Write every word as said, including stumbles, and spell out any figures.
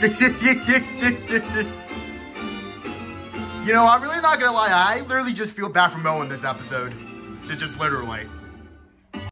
You know, I'm really not gonna lie, I literally just feel bad for Mo in this episode. Just, just literally.